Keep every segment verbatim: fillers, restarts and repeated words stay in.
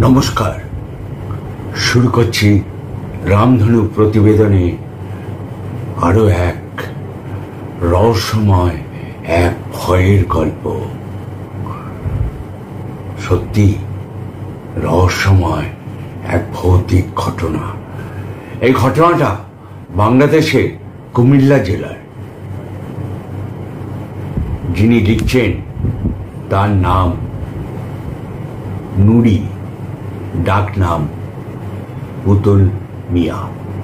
নমস্কার, শুরু করছি রামধনু প্রতিবেদনে আরো এক রহস্যময় এক ভয়ের গল্প। সত্যি রহস্যময় এক ভৌতিক ঘটনা। এই ঘটনাটা বাংলাদেশের কুমিল্লা জেলার। যিনি লিখছেন তার নাম নুরি, ডাক নাম পুতুল মিয়া।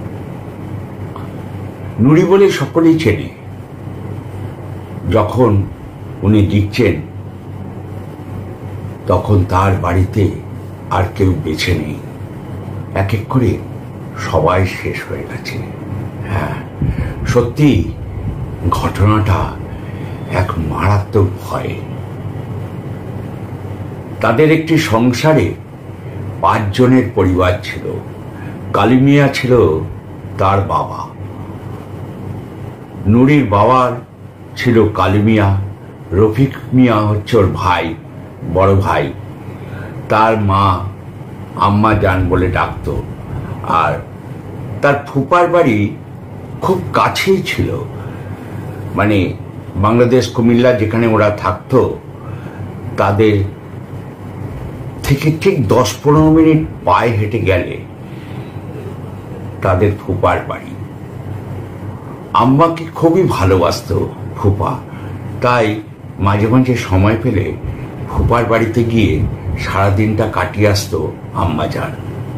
নুরি বলে সকলেই চেনে। যখন উনি লিখছেন তখন তার বাড়িতে আর কেউ বেঁচে নেই, এক এক করে সবাই শেষ হয়ে গেছে। হ্যাঁ, সত্যি ঘটনাটা এক মারাত্মক ভয়। তাদের একটি সংসারে পাঁচজনের পরিবার ছিল। কালী মিয়া ছিল তার বাবা। নুরির বাবার ছিল কালী মিয়া, রফিক মিয়া হচ্ছে ওর ভাই, বড় ভাই। তার মা আম্মা জান বলে ডাকত। আর তার ফুপার বাড়ি খুব কাছেই ছিল, মানে বাংলাদেশ কুমিল্লা যেখানে ওরা থাকতো তাদের থেকে ঠিক দশ পনেরো মিনিট পায়ে হেঁটে গেলে তাদের ফুপার বাড়ি। আম্মাকে খুবই ভালোবাসত ফুপা, তাই মাঝে মাঝে সময় পেলে ফুপার বাড়িতে গিয়ে সারাদিনটা কাটিয়ে আসত আম্মা যান।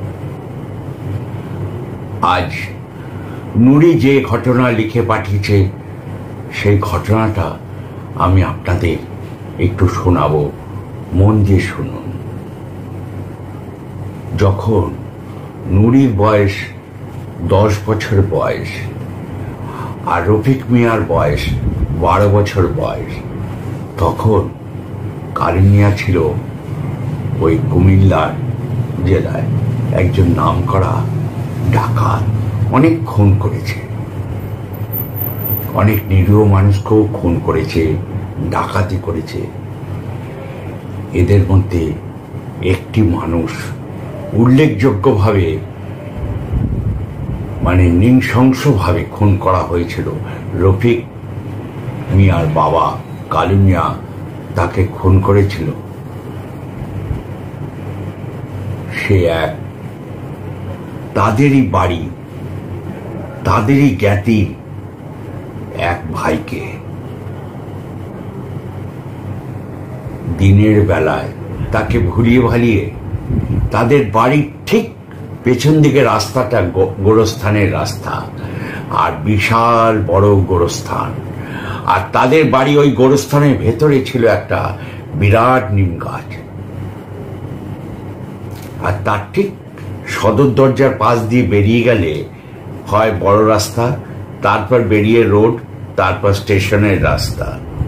আজ নুরি যে ঘটনা লিখে পাঠিয়েছে সেই ঘটনাটা আমি আপনাদের একটু শোনাবো, মন দিয়ে শুনুন। যখন নুরির বয়স দশ বছর বয়স আর রফিক মিয়ার বয়স বারো বছর বয়স, তখন কালী মিয়া ছিল ওই কুমিল্লার জেলায় একজন নামকরা ডাকাত। অনেক খুন করেছে, অনেক নিরীহ মানুষকেও খুন করেছে, ডাকাতি করেছে। এদের মধ্যে একটি মানুষ উল্লেখযোগ্যভাবে, মানে নৃশংসভাবে খুন করা হয়েছিল। রফিক মিয়ার বাবা কালী মিয়া তাকে খুন করেছিল। সে এক তাদেরই বাড়ি, তাদেরই জ্ঞাতি এক ভাইকে দিনের বেলায় তাকে ভুলিয়ে ভালিয়ে তাদের বাড়ির ঠিক পেছন দিকে রাস্তাটা গোরস্থানের রাস্তা, আর বিশাল বড় গোরস্থান। আর তাদের বাড়ি ওই গোরস্থানের ভেতরে ছিল একটা বিরাট নিম গাছ। আর তার ঠিক সদর দরজার পাশ দিয়ে বেরিয়ে গেলে হয় বড় রাস্তা, তারপর বেরিয়ে রোড, তারপর স্টেশনের রাস্তা।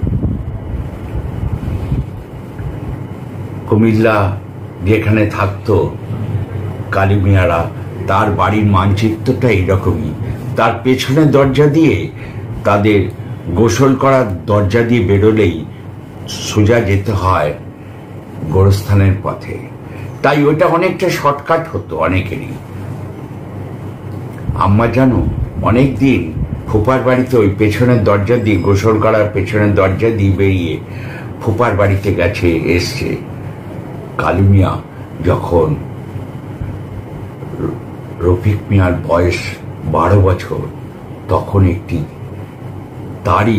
কুমিল্লা যেখানে থাকতো কালী মিয়ারা, তার বাড়ির মানচিত্রটা এইরকমই। তার পেছনের দরজা দিয়ে, তাদের গোসল করার দরজা দিয়ে বেরোলেই সোজা যেতে হয় গোরস্থানের পথে। তাই ওইটা অনেকটা শর্টকাট হতো অনেকেরই। আম্মা জানো অনেক দিন ফুপার বাড়িতে ওই পেছনের দরজা দিয়ে, গোসল করার পেছনের দরজা দিয়ে বেরিয়ে ফুপার বাড়িতে গেছে, এসছে। কালী মিয়া যখন রফিক মিয়ার বয়স বারো বছর, তখন একটি তারই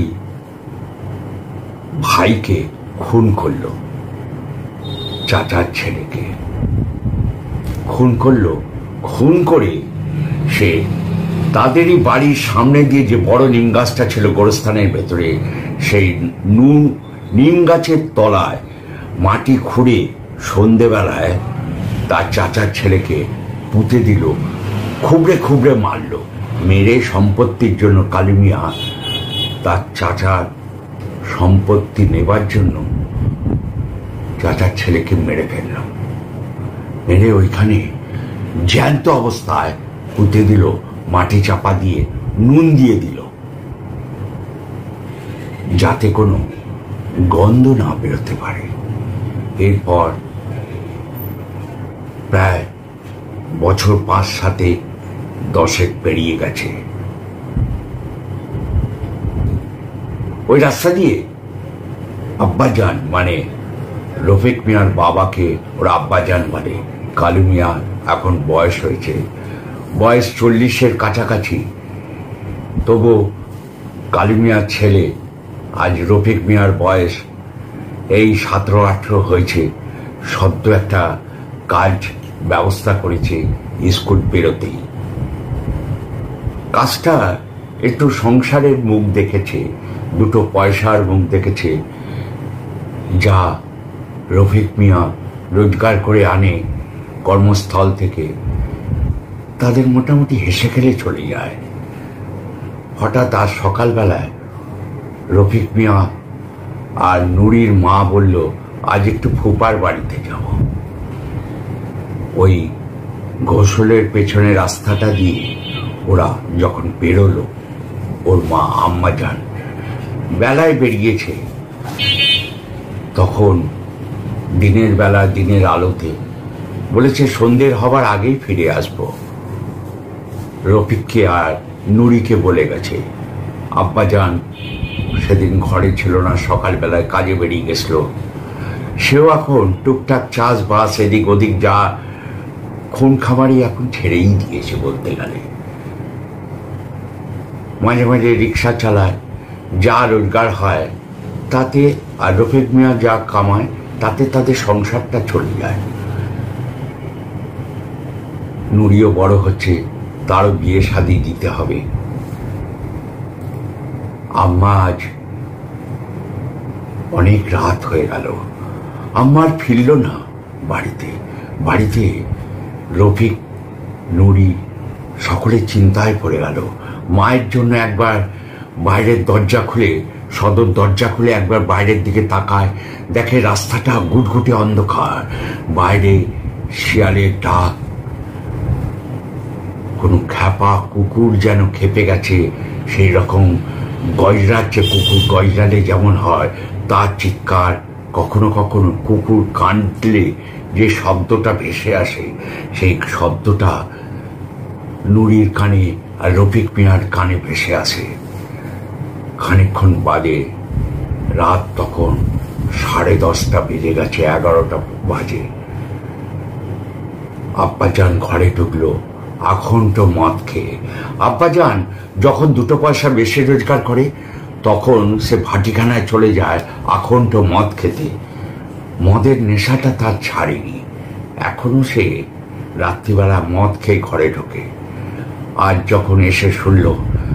ভাইকে খুন করলো, চাচার ছেলেকে খুন করলো। খুন করে সে তাদেরই বাড়ির সামনে দিয়ে যে বড় নিম গাছটা ছিল গোরস্থানের ভেতরে, সেই নুন নিম গাছের তলায় মাটি খুঁড়ে সন্ধেবেলায় তার চাচার ছেলেকে পুঁতে দিল, খুবড়ে খুবড়ে মারল। মেরে সম্পত্তির জন্য কালী মিয়া তার চাচার সম্পত্তি নেবার জন্য চাচার ছেলেকে মেরে ফেলল। মেরে ওইখানে জ্যান্ত অবস্থায় পুঁতে দিল, মাটি চাপা দিয়ে নুন দিয়ে দিল, যাতে কোনো গন্ধ না বেরোতে পারে। এরপর প্রায় বছর পাঁচ সাতে দশেক পেরিয়ে গেছে। ওই রাস্তা দিয়ে আব্বাজান মানে রফিক মিয়ার বাবাকে ওরা আব্বাজান বলে। কালু মিয়া এখন বয়স হয়েছে, বয়স চল্লিশের কাছাকাছি। তবু কালু মিয়ার ছেলে, আজ রফিক মিয়ার বয়স এই সতেরো আঠেরো হয়েছে, সদ্য একটা কাজ ব্যবস্থা করেছে স্কুল বেরোতেই। কাজটা একটু সংসারের মুখ দেখেছে, দুটো পয়সার মুখ দেখেছে, যা রফিক মিয়া রোজগার করে আনে কর্মস্থল থেকে, তাদের মোটামুটি হেসে খেলে চলে যায়। হঠাৎ আজ সকালবেলায় রফিক মিয়া আর নুরির মা বলল, আজ একটু ফুপার বাড়িতে যাব। ওই ঘোষলের পেছনে রাস্তাটা দিয়ে ওরা যখন বেরোলো, ওর মা আম্মাজান বেলায় বেরিয়েছে, তখন দিনের বেলা দিনের আলোতে বলেছে সন্ধ্যের হবার আগেই ফিরে আসব। রফিককে আর নুরিকে বলে গেছে। আব্বাজান সেদিন ঘরে ছিল না, সকালবেলায় কাজে বেরিয়ে গেছিল। সেও এখন টুকটাক চাষবাস এদিক ওদিক যা খুন খামারি এখন ছেড়েই দিয়েছে বলতে গেলে। মাঝে মাঝে রিক্সা চালায়, যা রোজগার হয় তাতে, আর রফিক মিয়া যা কামায় তাতে তাদের সংসারটা চলে যায়। নুরিও বড় হচ্ছে, তারও বিয়ে শাদী দিতে হবে। আম্মা আজ অনেক রাত হয়ে গেল, আম্মার ফিরল না বাড়িতে। বাড়িতে রফিক, নুরি সকলে চিন্তায় পড়ে গেল। মায়ের জন্য একবার বাইরের দরজা খুলে, সদর দরজা খুলে একবার বাইরের দিকে তাকায়, দেখে রাস্তাটা গুটগুটে অন্ধকার, বাইরে শিয়ালের ডাক, কোনো খ্যাপা কুকুর যেন খেপে গেছে, সেই রকম গয়রার যে কুকুর গয়রালে যেমন হয় তার চিৎকার। কখনো কখনো কুকুর কাঁদলে যে শব্দটা ভেসে আসে, সেই শব্দটা নুরির কানে আর রফিক মিয়ার কানে ভেসে আসে। খানিকক্ষণ বাদে রাত তখন সাড়ে দশটা বেজে গেছে, এগারোটা বাজে। আব্বাজান ঘরে ঢুকলো আখন্ড মদ খেয়ে। আব্বাজান যখন দুটো পয়সা বেশি রোজগার করে তখন সে ভাটিখানায় চলে যায় আখন্ড মদ খেতে। মদের নেশাটা তার ছাড়েনি, এখনো সে রাত্রিবেলা মদ খেয়ে ঘরে ঢোকে। আজ যখন এসে শুনল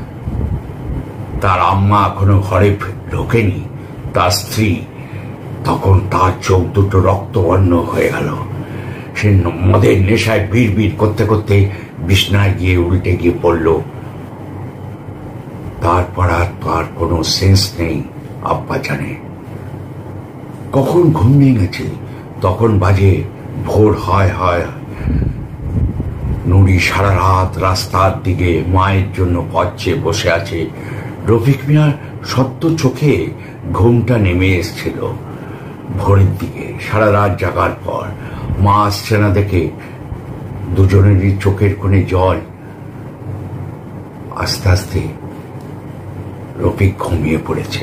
তার আম্মা এখনো ঘরে ঢোকেনি, তার স্ত্রী, তখন তার চোখ দুটো রক্তবর্ণ হয়ে গেল। সে মদের নেশায় বিড় বিড় করতে করতে বিছনায় গিয়ে উল্টে গিয়ে পড়ল। তারপর আর তার কোনো সেন্স নেই। আব্বা জানে কখন ঘুম নিয়ে গেছে, তখন বাজে ভোর হয় হয়। নুরি সারা রাত রাস্তার দিকে মায়ের জন্য পথ চেয়ে বসে আছে। রফিক মিয়ার সত্য চোখে ঘুমটা নেমে এসছিল ভোরের দিকে। সারা রাত জাগার পর মা আসছে না দেখে দুজনেরই চোখের কোণে জল। আস্তে আস্তে রফিক ঘুমিয়ে পড়েছে।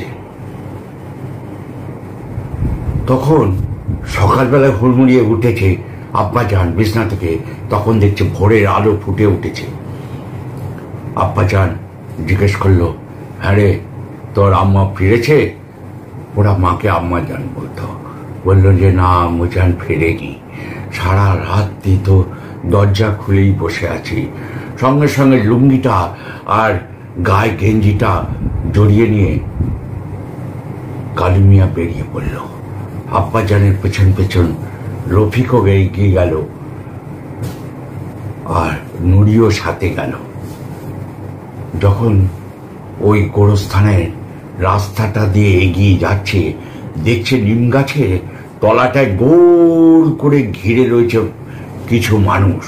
তখন সকালবেলা হুড়মুড়িয়ে উঠেছে আব্বাজান বিছনা থেকে, তখন দেখছে ভোরের আলো ফুটে উঠেছে। আব্বাজান জিজ্ঞেস করলো, হ্যাঁ রে, তোর আম্মা ফিরেছে? ওরা মাকে আম্মা জান বলতো। বললো যে না, আম্মুজান ফেরেনি, সারা রাত্রি তো দরজা খুলেই বসে আছি। সঙ্গে সঙ্গে লুঙ্গিটা আর গায়ে গেঞ্জিটা জড়িয়ে নিয়ে কালু মিয়া বেরিয়ে পড়ল। আব্বাজানের পেছন পেছন রফিকও এগিয়ে গেল আর নুরিও সাথে গেল। যখন ওই গোরস্থানের রাস্তাটা দিয়ে এগিয়ে যাচ্ছে, দেখছে নিম গাছের তলাটায় গোল করে ঘিরে রয়েছে কিছু মানুষ।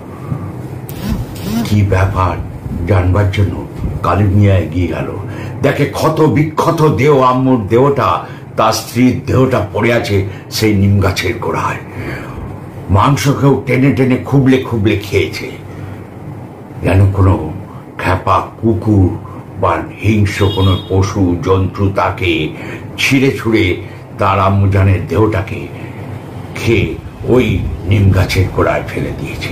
কি ব্যাপার জানবার জন্য কালু মিয়া এগিয়ে গেল। দেখে ক্ষত বিক্ষত দেহ, আম্মুর দেহটা, তার স্ত্রীর দেহটা পড়ে আছে সেই নিম গাছের গোড়ায়। মাংসকেও টেনে টেনে খুবলে খুবলে খেয়েছে, যেন কোনো খ্যাপা কুকুর বা হিংস্র কোনো পশু জন্তু তাকে ছিঁড়ে ছুঁড়ে তার আম্মুজানের দেহটাকে খেয়ে ওই নিম গাছের গোড়ায় ফেলে দিয়েছে।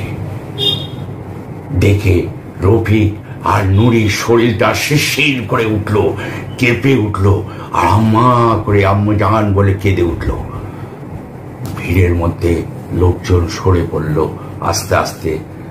দেখে রফিক আর নুরির শরীরটা শিরশির করে উঠল, কেঁপে উঠল, আর আম্মা করে আম্মুজান বলে কেঁদে উঠল। ভিড়ের মধ্যে লোকজন সরে পড়ল আস্তে আস্তে।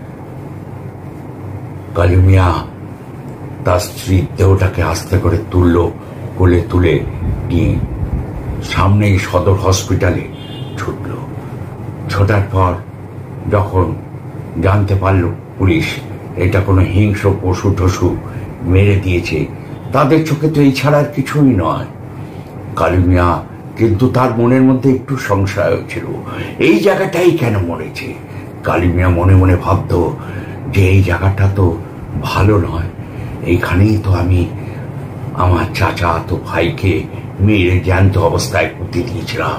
কালু মিয়া তার স্ত্রীর দেহটাকে আস্তে করে তুলল, কোলে তুলে নিয়ে সামনেই সদর হসপিটালে ছুটল। ছোটার পর যখন জানতে পারল পুলিশ এটা কোনো হিংস্র পশু টসু মেরে দিয়েছে, তাদের চোখে তো এই ছাড়া আর কিছুই নয়। কালু মিয়া কিন্তু তার মনের মধ্যে একটু সংশয় হয়েছিল, এই জায়গাটাই কেন মরেছে। কালু মিয়া মনে মনে ভাবত যে এই জায়গাটা তো ভালো নয়, এইখানেই তো আমি আমার চাচা তো ভাইকে মেরে জ্যান্ত অবস্থায় পুঁতে দিয়েছিলাম।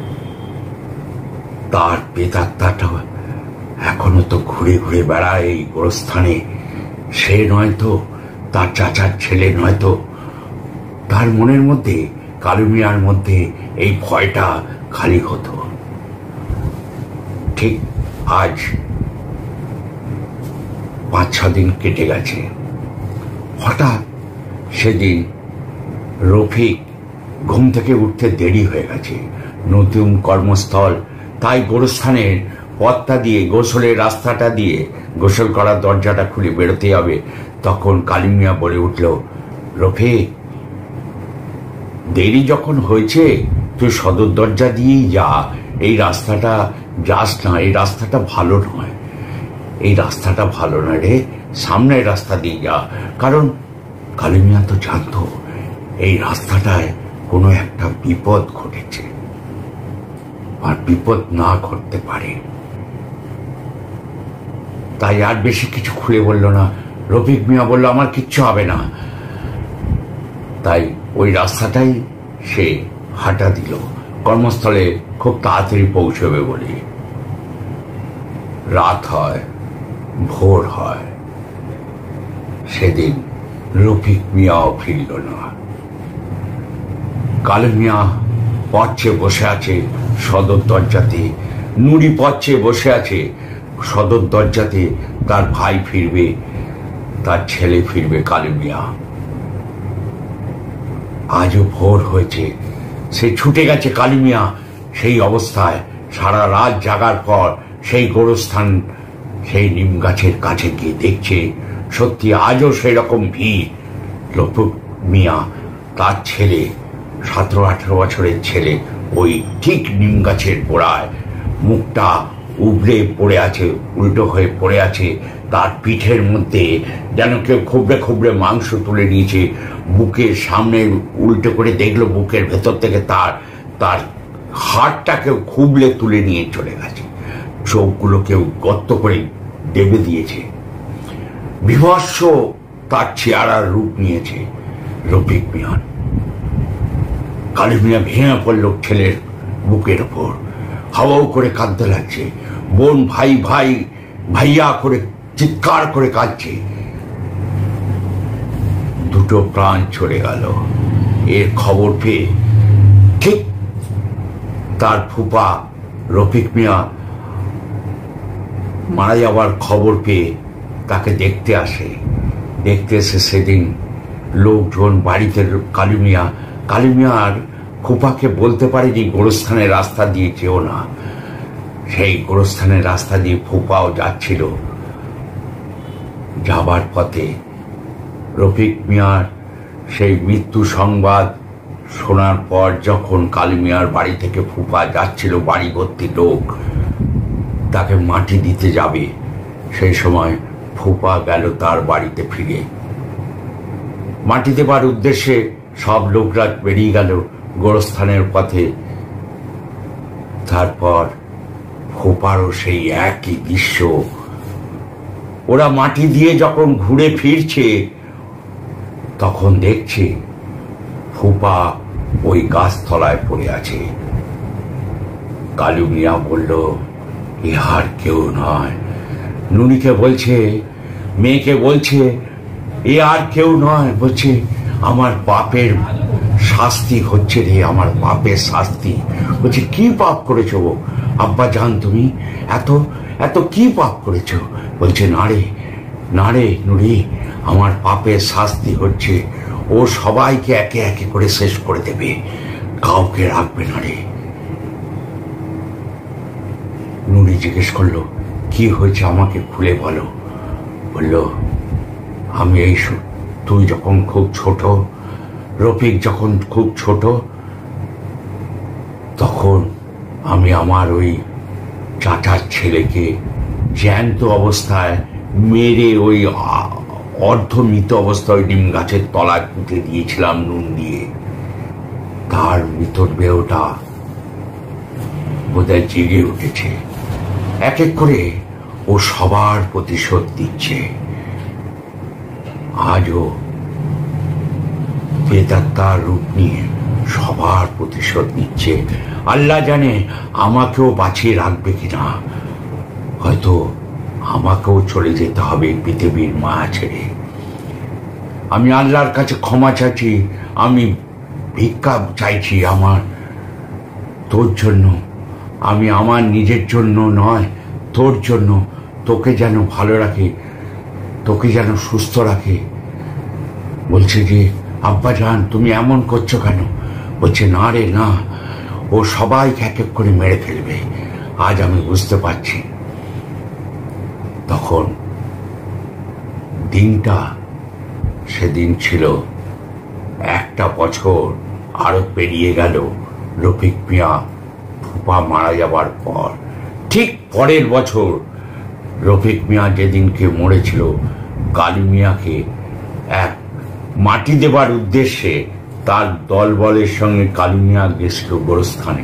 তার প্রেতাত্মাটা এখনো তো ঘুরে ঘুরে বেড়ায় এই গোরস্থানে। সে নয়তো তার চাচার ছেলে নয়তো। তার মনের মধ্যে, কালু মিয়ার মধ্যে এই ভয়টা খালি হতো। ঠিক আজ পাঁচ ছ দিন কেটে গেছে। হঠাৎ সেদিন রফিক ঘুম থেকে উঠতে দেরি হয়ে গেছে। নতুন কর্মস্থল, তাই গোরস্থানের পথটা দিয়ে, গোসলের রাস্তাটা দিয়ে গোসল করার দরজাটা খুলে বেরোতে হবে। তখন কালু মিয়া বলে উঠল, রফিক, দেরি যখন হয়েছে তুই সদর দরজা দিয়েই যা, এই রাস্তাটা যাস না, এই রাস্তাটা ভালো নয়, এই রাস্তাটা ভালো নয় রে, সামনের রাস্তা দিয়ে যা। কারণ কালু মিয়া তো জানতো এই রাস্তাটায় কোনো একটা বিপদ ঘটেছে, আর বিপদ না ঘটতে পারে। তাই আর বেশি কিছু খুলে বলল না। রফিক মিয়া বলল, আমার কিচ্ছু হবে না। তাই ওই রাস্তাটাই সে হাঁটা দিল, কর্মস্থলে খুব তাড়াতাড়ি পৌঁছবে বলে। রাত হয়, ভোর হয়, সেদিন রফিক মিয়াও ফিরল না। কালু মিয়া পথে বসে আছে সদর দরজাতে, নুরি পথে বসে আছে সদর দরজাতে। তার ভাই ফিরবে, তার ছেলে ফিরবে। কালু মিয়া আজও ভোর হয়েছে, সে ছুটে গেছে। কালু মিয়া সেই অবস্থায় সারা রাত জাগার পর সেই গোরস্থান, সেই নিম গাছের কাছে গিয়ে দেখছে সত্যি আজও সেই রকম ভিড়। রফিক মিয়া তার ছেলে, সতেরো আঠেরো বছরের ছেলে, ওই ঠিক নিম গাছের গোড়ায় মুখটা উবড়ে পড়ে আছে, উল্টো হয়ে পড়ে আছে। তার পিঠের মধ্যে যেন কেউ খুবড়ে খুবড়ে মাংস তুলে নিয়েছে। বুকের সামনে উল্টো করে দেখলো, বুকের ভেতর থেকে তার তার হাড়টা কেউ খুবলে তুলে নিয়ে চলে গেছে। চোখগুলো কেউ গর্ত করে দেবে দিয়েছে। বিভৎস তার চেহারার রূপ নিয়েছে রফিক মিয়ার। কালু মিয়া ভেঙে পড়ল ছেলের বুকের ওপর, হাওয়াও করে কাঁদতে লাগছে। বোন ভাই ভাই ভাইয়া করে চিৎকার করে কাঁদছে। দুটো প্রাণ চলে গেল এর খবর পেয়ে। ঠিক তার ফুপা রফিক মিয়া মারা যাওয়ার খবর পেয়ে তাকে দেখতে আসে। দেখতে এসে সেদিন লোকজন বাড়িতে, কালু মিয়া কালু মিয়ার ফুপাকে বলতে পারেনি গোরস্থানের রাস্তা দিয়ে যেও না। সেই গোরস্থানের রাস্তা দিয়ে ফুপাও যাচ্ছিল। যাবার পথে রফিক মিয়ার সেই মৃত্যু সংবাদ শোনার পর যখন কালু মিয়ার বাড়ি থেকে ফুপা যাচ্ছিল, বাড়ি ভর্তি লোক, তাকে মাটি দিতে যাবে, সেই সময় ফুপা গেল তার বাড়িতে ফিরে। মাটি দেবার উদ্দেশ্যে সব লোকরা বেরিয়ে গেল গোরস্থানের পথে। তারপর ফুপারও সেই একই দৃশ্য। ওরা মাটি দিয়ে যখন ঘুরে ফিরছে তখন দেখছে ফুপা ওই গাছতলায় পড়ে আছে। কালু মিয়া বলল, এ আর কেউ নয়। নুনিকে বলছে, মেয়েকে বলছে, এ আর কেউ নয়। বলছে আমার পাপের শাস্তি হচ্ছে রে, আমার পাপের শাস্তি। বলছে কি পাপ করেছো আব্বা জান, তুমি এত এত কি পাপ করেছো? বলছে না রে না রে নুরি, আমার পাপের শাস্তি হচ্ছে ও সবাইকে একে একে করে শেষ করে দেবে, কাউকে রাখবে না রে। নুরি জিজ্ঞেস করলো কি হয়েছে আমাকে খুলে বলো। বলল আমি এই, তুই যখন খুব ছোট, রফিক যখন খুব ছোট, তখন আমি আমার ওই চাচার ছেলেকে জ্যান্ত অবস্থায় মেরে ওই অর্ধমৃত অবস্থায় নিম গাছের তলায় পুঁতে দিয়েছিলাম নুন দিয়ে। তার মৃতর দেহটা বোধহয় জেগে উঠেছে, এক এক করে ও সবার প্রতিশোধ দিচ্ছে। আজও বেদাত্মার রূপ নিয়ে সবার প্রতিশোধ নিচ্ছে। আল্লাহ জানে আমাকেও বাঁচিয়ে রাখবে কিনা, হয়তো আমাকেও চলে যেতে হবে পৃথিবীর মায়া ছেড়ে। আমি আল্লাহর কাছে ক্ষমা চাইছি, আমি ভিক্ষা চাইছি আমার তোর জন্য। আমি আমার নিজের জন্য নয়, তোর জন্য, তোকে যেন ভালো রাখে, তোকে যেন সুস্থ রাখে। বলছে যে আব্বা জান তুমি এমন করছো কেন? বলছে না রে না, ও সবাইকে এক এক করে মেরে ফেলবে, আজ আমি বুঝতে পারছি। তখন দিনটা সেদিন ছিল একটা বছর আরো পেরিয়ে গেল রফিক মিয়া ফুপা মারা যাবার পর। ঠিক পরের বছর রফিক মিয়া যেদিনকে মরেছিল, কালী মিয়াকে এক মাটি দেবার উদ্দেশ্যে তার দলবলের সঙ্গে কালী মিয়া গেছিল গোরস্থানে।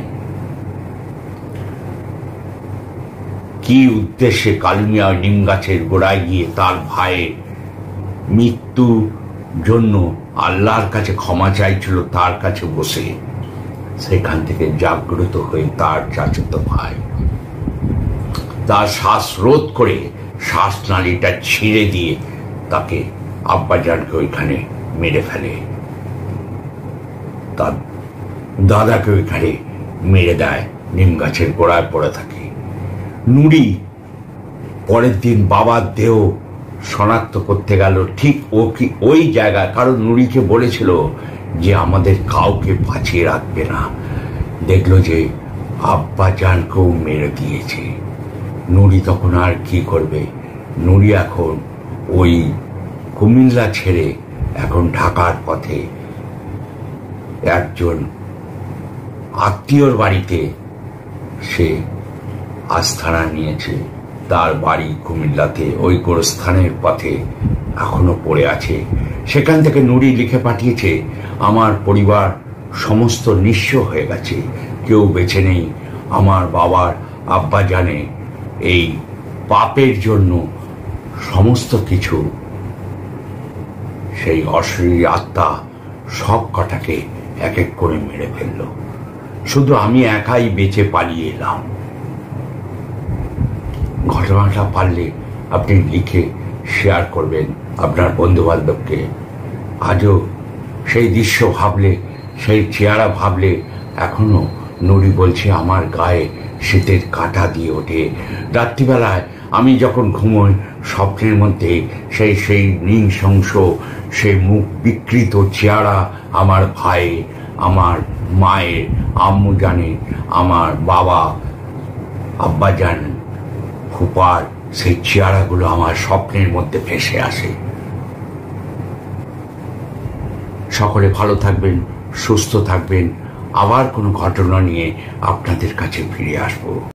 কি উদ্দেশ্যে কালী মিয়া নিম গাছের গোড়ায় গিয়ে তার ভাইয়ের মৃত্যু জন্য আল্লাহর কাছে ক্ষমা চাইছিল, তার কাছে বসে। সেখান থেকে জাগ্রত হয়ে তার চাচাতো ভাই তার শ্বাস রোধ করে শ্বাসনালীটা ছিঁড়ে দিয়ে তাকে আব্বাজানকে ওইখানে মেরে ফেলে, তার দাদাকে ওইখানে মেরে দেয়, নিম গাছের গোড়ায় পড়ে থাকে। নুরি পরের দিন বাবার দেহ শনাক্ত করতে গেল ঠিক ও কি ওই জায়গায়, কারণ নুরিকে বলেছিল যে আমাদের কাউকে বাঁচিয়ে রাখবে না। দেখলো যে আব্বাজানকেও মেরে দিয়েছে। নুরি তখন আর কি করবে? নুরি এখন ওই কুমিল্লা ছেড়ে এখন ঢাকার পথে একজন আত্মীয়র বাড়িতে সে আস্থানা নিয়েছে। তার বাড়ি কুমিল্লাতে, ওই গোরস্থানের পথে এখনো পড়ে আছে। সেখান থেকে নুরি লিখে পাঠিয়েছে, আমার পরিবার সমস্ত নিঃস্ব হয়ে গেছে, কেউ বেঁচে নেই। আমার বাবার আব্বা জানে এই পাপের জন্য সমস্ত কিছু, সেই অশরীরী আত্মা সব কটাকে এক এক করে মেরে ফেলল, শুধু আমি একাই বেঁচে পালিয়ে এলাম। ঘটনাটা পারলে আপনি লিখে শেয়ার করবেন আপনার বন্ধু বান্ধবকে। আজও সেই দৃশ্য ভাবলে, সেই চেহারা ভাবলে এখনো নুরি বলছে আমার গায়ে শীতের কাঁটা দিয়ে ওঠে। রাত্রিবেলায় আমি যখন ঘুমোই, স্বপ্নের মধ্যে সেই সেই নৃশংস, সেই মুখ বিকৃত চেহারা আমার ভাইয়ের, আমার মায়ের, আম্মু জানে, আমার বাবা আব্বা জান, ফুপার সেই চেহারাগুলো আমার স্বপ্নের মধ্যে ভেসে আসে। সকলে ভালো থাকবেন, সুস্থ থাকবেন। আবার কোনো ঘটনা নিয়ে আপনাদের কাছে ফিরে আসবো।